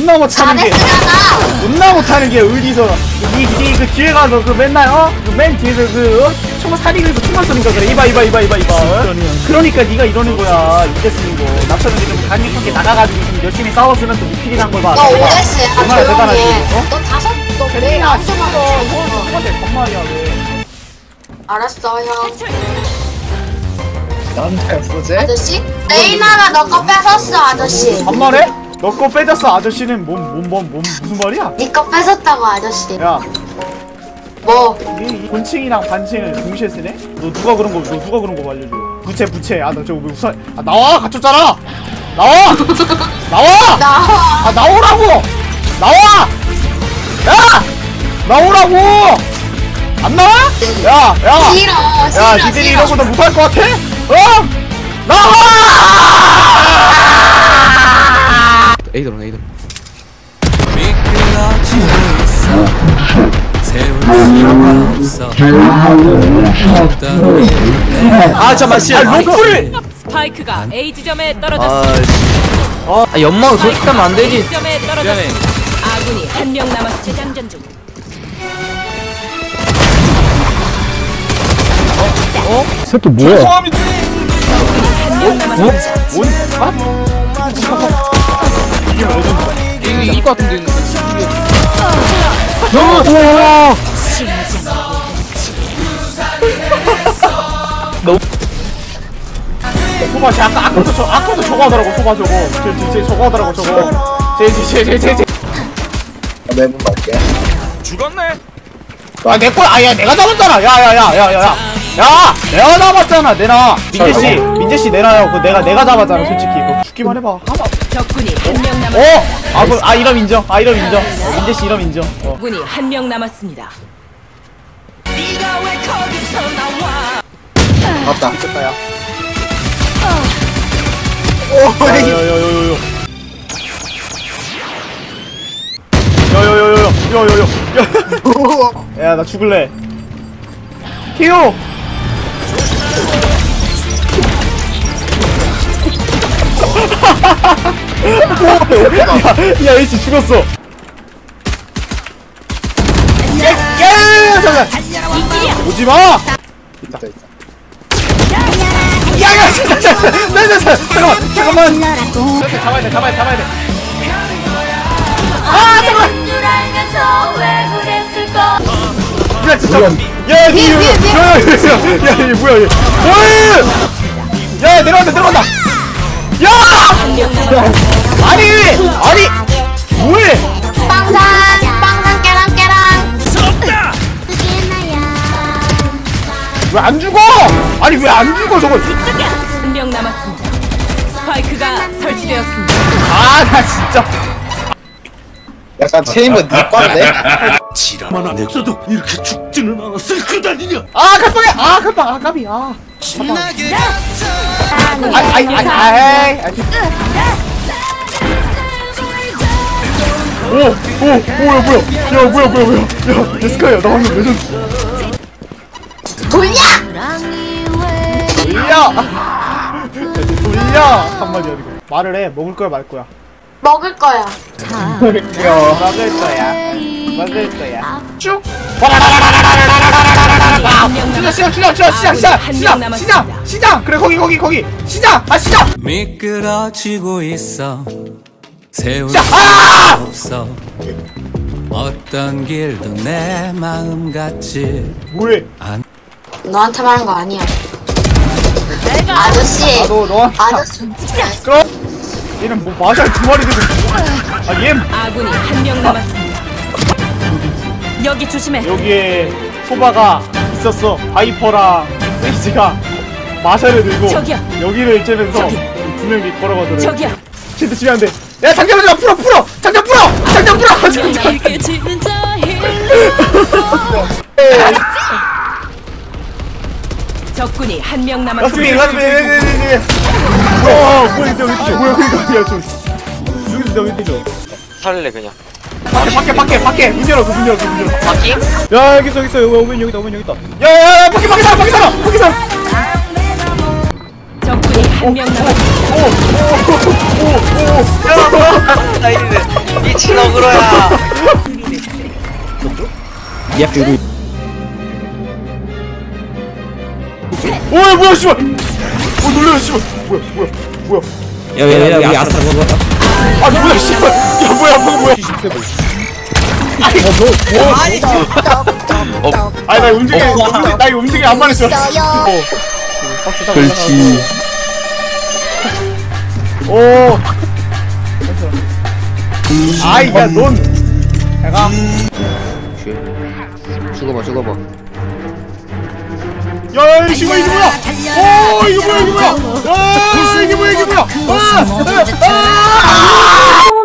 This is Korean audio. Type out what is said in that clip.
존나 못하는 게 존나 못하는 게 어디서 그 뒤에 가서 그 맨날 그 맨 뒤에서 총알 사리 긁고 총알 쏘는 거 그래. 이봐 그러니까 네가 이러는 거야. 이제 쓰는 거 납치하는 좀 강력하게 나가가지고 좀 열심히 싸웠으면 또 미필이 난 걸 봐. 너 오데스야. 정말 대단하지. 너 다섯 너 매일 아, 아무튼 똑같아. 반말이야 왜. 알았어 형. 나한테였어 쟤? 아저씨? 레이나가 너 거 뺏었어 아저씨. 반말해? 너 거 빼졌어. 아저씨는 무슨 말이야? 네 거 뺏었다고 아저씨. 야, 뭐? 이 본칭이랑 반칭을 동시에 쓰네? 너 누가 그런 거 알려줘. 부채. 아, 나 저거 왜 우산? 아, 나와! 갇혔잖아! 나와! 나와! 나. 아, 나오라고! 나와! 야! 나오라고! 안 나와? 야! 싫어. 야, 니들이 이러고 너 못할 것 같아? 어? 나와! 에이드론 에이드론. 아 잠깐만 씨. 목표를. 스파이크가 A 지점에 떨어졌습니다. 아 연막 그렇게 하면 안 되지. 지점에 떨어졌습니다. 아군이 한 명 남았 재장전 중. 새끼 뭐야? 죄송합니다. 한명 남았습니다. 뭔? 아? 이게 레전드다. 이길 것 같은데. 우와! 소바 쟤 아까도 저거 하더라고. 소바 저거 쟤 저거 하더라고 저거 쟤 내문 갈게. 아 내꺼 아야 내가 잡았잖아. 야 내가 잡았잖아. 내놔 민재씨 내놔요. 그거 내가 잡았잖아. 솔직히 그거 죽기만 해봐. 하나 적군이 한 명 남았습니다. 이럼 인정. 민재씨 이럼 인정. 적군이 한 명 남았습니다. 맞다. 미쳤다 야. 야 나 죽을래. 키오. 야 에이씨 죽었어. 야 잠깐. 오지마. 있다 있다. 야야 잠깐만 잡아야 돼. 아 잠깐만. 야 진짜. 야니 뭐야 얘. 야 내려간다. 야 아니 뭐해? 빵상 깨랑. 왜 안 죽어? 아니 왜 안 죽어 저거? 한 명 남았습니다. 스파이크가 설치되었습니다. 아 나 진짜. 약간 체인은 네 빤데? 지랄만 안 했어도 이렇게 죽지는 않았을 거다니냐. 아 갈빵이야. 아 갈빵. 아 까비. 아. 뭐야. 야 스카이야 나 방금 레전드. 돌려. 한마디 어디고 말을 해. 먹을 거야 말 거야. 먹을 거야. 먹을 거야. 쭉. 시장. 그래 거기. 시장. 미끄러지고 있어. 세울 수 없어. 어떤 길도 내 마음 같지. 뭐해? 너한테 말한 거 아니야. 아저씨. 너. 아저씨. 그럼 얘는 뭐 마샬 두 마리 되고. 얘 아군이 한 명 남았습니다. 여기 조심해. 여기에 소바가 있었어. 바이퍼랑 세이지가 마샬을 들고 저기야. 여기를 째면서 저기. 두 명이 걸어가더래. 저기야. 쟤도 치면 안 돼. 야 장전 풀어. 장전 풀어. 적군이 한 명 남았습니다. 라스미. 뭐야 그니까 좀 여기서 나 왜 때려? 살래 그냥. 밖에 문 열어. 바퀴? 야 여기 있어. 오면 여기다. 야 밖에 살아. 적군이 한 명 남았습니다. 나 이제 이 미친 어그로야. 야 그리고 오야 뭐야 씨발 놀래라 씨발 뭐야 야야야 우리 아스타 먹어. 아 뭐야 씨발 야 뭐야 뭐야 아니 나 나 이거 움직이 안 맞았어 그렇지. 오 아이 야넌 내가 죽어봐. 야 이거 뭐야 오 이거 뭐야 야 이게 뭐야